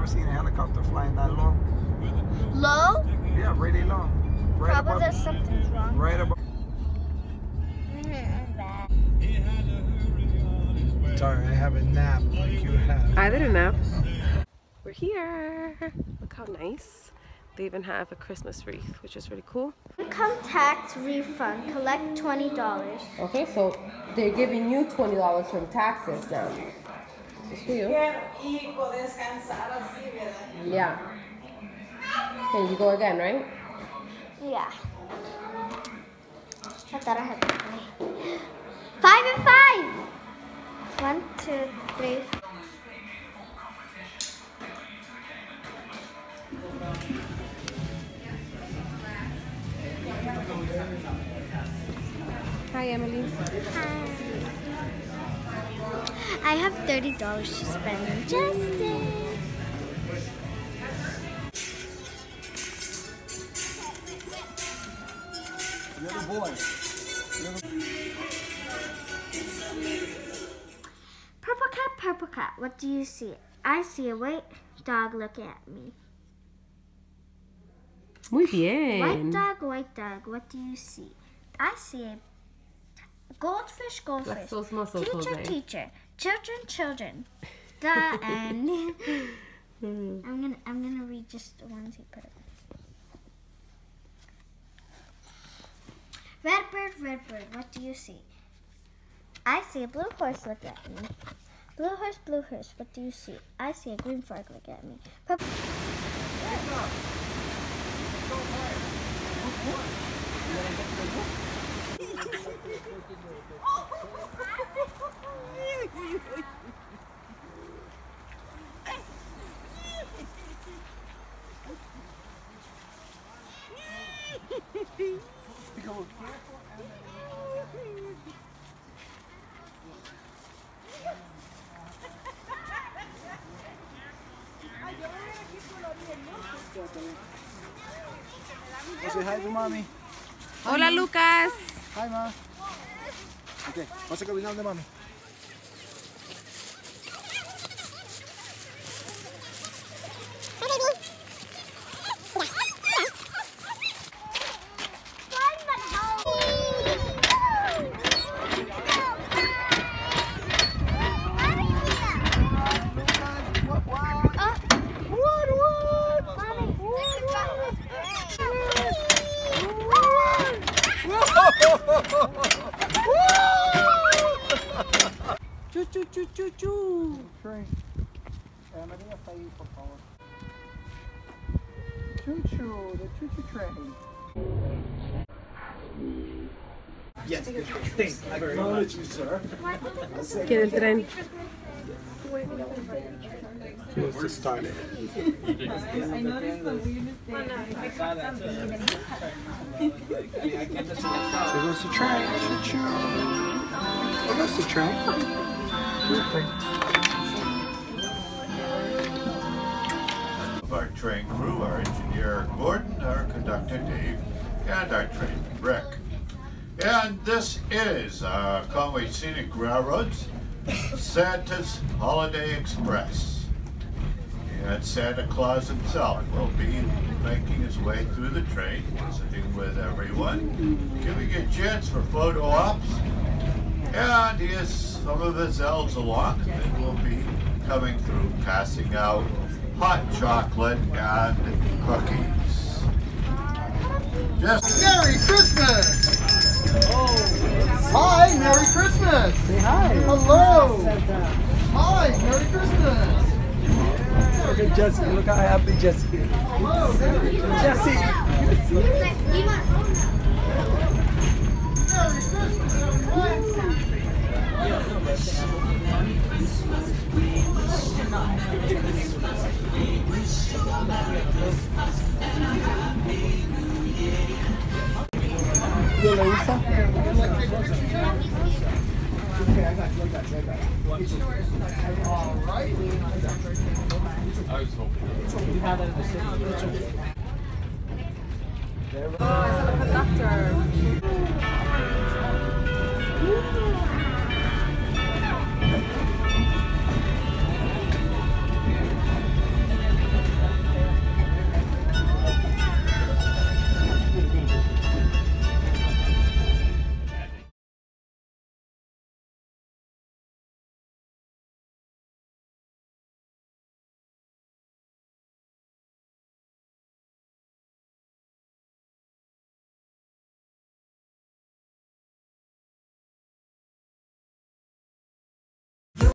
never seen a helicopter flying that low. Low? Yeah, really low. Right Probably above. there's something's wrong. Right above. Sorry, I have a nap like you have. I did a nap. We're here. Look how nice. They even have a Christmas wreath, which is really cool. Income tax refund. Collect $20. Okay, so they're giving you $20 from taxes now. It's for you. Yeah. Can you go again, right? Yeah. I thought I had to play. 5 and 5. 1, 2, 3. Hi, Emily. Hi. I have $30 to spend on Justin. Little boy. Purple cat, what do you see? I see a white dog looking at me. Muy bien. White dog, what do you see? I see a goldfish. Flex those muscles, Teacher. Children. The end. I'm gonna read just one paper. Red bird, what do you see? I see a blue horse look at me. Blue horse, what do you see? I see a green frog look at me. Purple. Say hi to mommy. Hola, Lucas. Hi, ma. Okay, vamos a caminar de mami. Choo. Train. Maria tá aí, por favor. Choo-choo, the choo-choo train. Yes, thank you very much, sir. ¿Quiere el tren? Let's just start it. I noticed the weirdest thing. I saw that too. There goes the train. Choo-choo. There goes the train. Of our train crew, our engineer Gordon, our conductor Dave, and our train Rick. And this is Conway Scenic Railroad's Santa's Holiday Express. And Santa Claus himself will be making his way through the train, visiting with everyone, giving you a chance for photo ops. And he has some of his elves along, and will be coming through, passing out hot chocolate and cookies. Just Merry Christmas! Oh, hi, Merry Christmas! Say hi. Hello. Hi, Merry Christmas! Look at Jesse. Look how happy Jesse is. Hello, Merry Christmas. Jesse. Merry Christmas, Okay, I got you. All right. I was hoping. You have that at the city. Oh, I saw the conductor.